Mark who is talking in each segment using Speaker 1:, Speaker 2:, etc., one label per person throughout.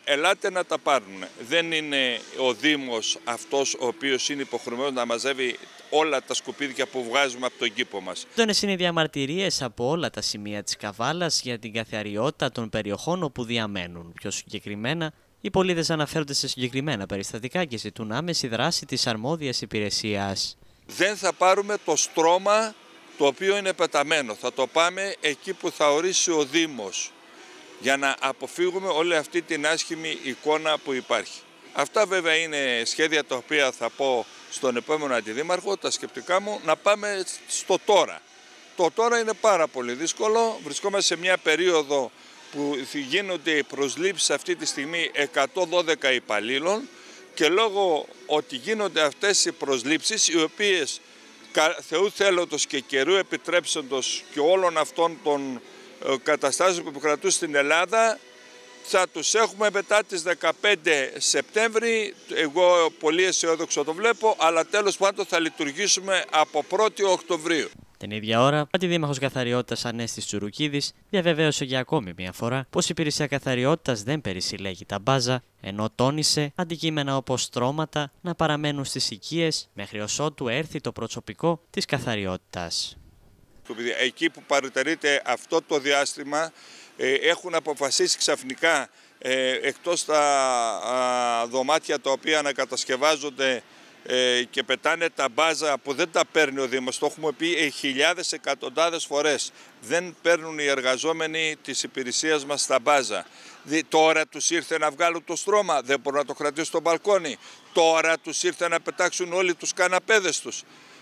Speaker 1: ελάτε να τα πάρουν. Δεν είναι ο Δήμος αυτός ο οποίος είναι υποχρεωμένος να μαζεύει όλα τα σκουπίδια που βγάζουμε από τον κήπο μας.
Speaker 2: Έντονες είναι οι διαμαρτυρίες από όλα τα σημεία της Καβάλας για την καθαριότητα των περιοχών όπου διαμένουν. Πιο συγκεκριμένα, οι πολίτες αναφέρονται σε συγκεκριμένα περιστατικά και ζητούν άμεση δράση της αρμόδιας υπηρεσίας.
Speaker 1: Δεν θα πάρουμε το στρώμα το οποίο είναι πεταμένο. Θα το πάμε εκεί που θα ορίσει ο Δήμος, για να αποφύγουμε όλη αυτή την άσχημη εικόνα που υπάρχει. Αυτά βέβαια είναι σχέδια τα οποία θα πω στον επόμενο αντιδήμαρχο, τα σκεπτικά μου, να πάμε στο τώρα. Το τώρα είναι πάρα πολύ δύσκολο, βρισκόμαστε σε μια περίοδο που γίνονται οι προσλήψεις αυτή τη στιγμή 112 υπαλλήλων και λόγω ότι γίνονται αυτές οι προσλήψεις, οι οποίες Θεού θέλοντος και καιρού επιτρέψοντος και όλων αυτών των καταστάσεων που επικρατούν στην Ελλάδα, θα τους έχουμε μετά τις 15 Σεπτέμβρη. Εγώ πολύ αισιόδοξο το βλέπω, αλλά τέλος πάντων θα λειτουργήσουμε από 1η Οκτωβρίου.
Speaker 2: Την ίδια ώρα, ο Αντιδήμαρχος Καθαριότητας Ανέστης Τσουρουκίδης διαβεβαίωσε για ακόμη μια φορά πως η υπηρεσία καθαριότητας δεν περισυλλέγει τα μπάζα, ενώ τόνισε αντικείμενα όπως στρώματα να παραμένουν στις οικίες μέχρι ωσότου έρθει το προσωπικό της καθαριότητας.
Speaker 1: Εκεί που παρατηρείται αυτό το διάστημα έχουν αποφασίσει ξαφνικά εκτός τα δωμάτια τα οποία ανακατασκευάζονται και πετάνε τα μπάζα που δεν τα παίρνει ο Δήμος. Το έχουμε πει χιλιάδες, εκατοντάδες φορές. Δεν παίρνουν οι εργαζόμενοι της υπηρεσίας μας τα μπάζα. Τώρα τους ήρθε να βγάλουν το στρώμα, δεν μπορούν να το κρατήσουν στο μπαλκόνι. Τώρα τους ήρθε να πετάξουν όλοι τους καναπέδες τους.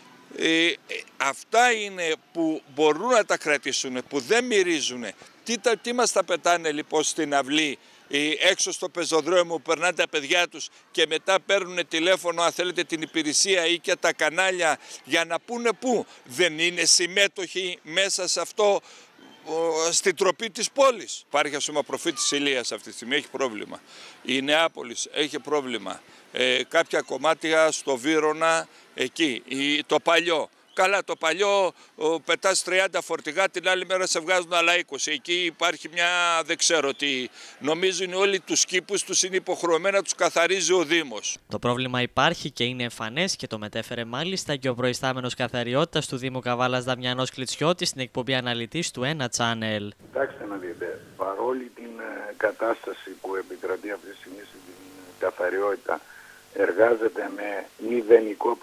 Speaker 1: Αυτά είναι που μπορούν να τα κρατήσουν, που δεν μυρίζουν. Τι μας τα πετάνε λοιπόν στην αυλή, έξω στο πεζοδρόμιο, περνάνε τα παιδιά τους και μετά παίρνουν τηλέφωνο αν θέλετε την υπηρεσία ή και τα κανάλια για να πούνε πού. Δεν είναι συμμέτοχοι μέσα σε αυτό στην τροπή της πόλης. Υπάρχει ας πούμε προφήτης Ηλίας αυτή τη στιγμή, έχει πρόβλημα. Η Νεάπολης έχει πρόβλημα. Κάποια κομμάτια στο Βύρωνα εκεί, το παλιό. Καλά, το παλιό πετάς 30 φορτηγά, την άλλη μέρα σε βγάζουν άλλα 20. Εκεί υπάρχει μια, δεν ξέρω τι, νομίζουν όλοι τους κήπους τους είναι υποχρεωμένα να τους καθαρίζει ο Δήμος.
Speaker 2: Το πρόβλημα υπάρχει και είναι εμφανές και το μετέφερε μάλιστα και ο προϊστάμενος καθαριότητας του Δήμου Καβάλας Δαμιανός Κλητσιώτης στην εκπομπή Αναλυτής του Ένα Channel.
Speaker 3: Κοιτάξτε να δείτε, παρόλη την κατάσταση που επικρατεί αυτή τη στιγμή στην καθαριότητα, εργάζεται με μηδενικό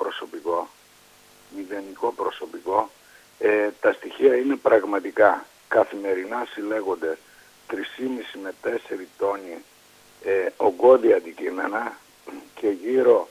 Speaker 3: προσωπικό. Τα στοιχεία είναι πραγματικά. Καθημερινά συλλέγονται 3,5 με 4 τόνοι ογκώδη αντικείμενα και γύρω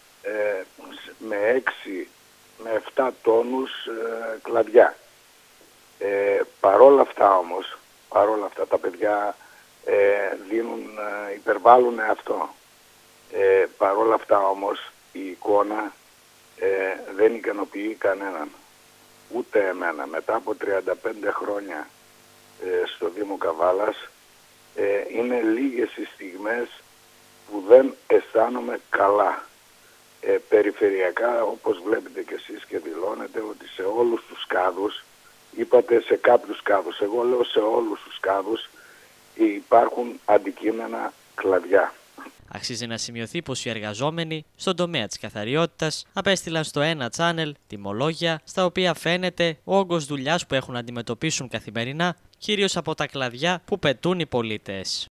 Speaker 3: με 6 με 7 τόνους κλαδιά. Παρόλα αυτά τα παιδιά υπερβάλλουν αυτό. Παρόλα αυτά όμως η εικόνα δεν ικανοποιεί κανέναν, ούτε εμένα. Μετά από 35 χρόνια στο Δήμο Καβάλας είναι λίγες οι στιγμές που δεν αισθάνομαι καλά. Περιφερειακά, όπως βλέπετε και εσείς και δηλώνετε, ότι σε όλους τους κάδους, είπατε σε κάποιους κάδους, εγώ λέω σε όλους τους κάδους υπάρχουν αντικείμενα κλαδιά.
Speaker 2: Αξίζει να σημειωθεί πως οι εργαζόμενοι στον τομέα της καθαριότητας απέστειλαν στο Ένα Channel τιμολόγια στα οποία φαίνεται ο όγκος δουλειάς που έχουν να αντιμετωπίσουν καθημερινά, κυρίως από τα κλαδιά που πετούν οι πολίτες.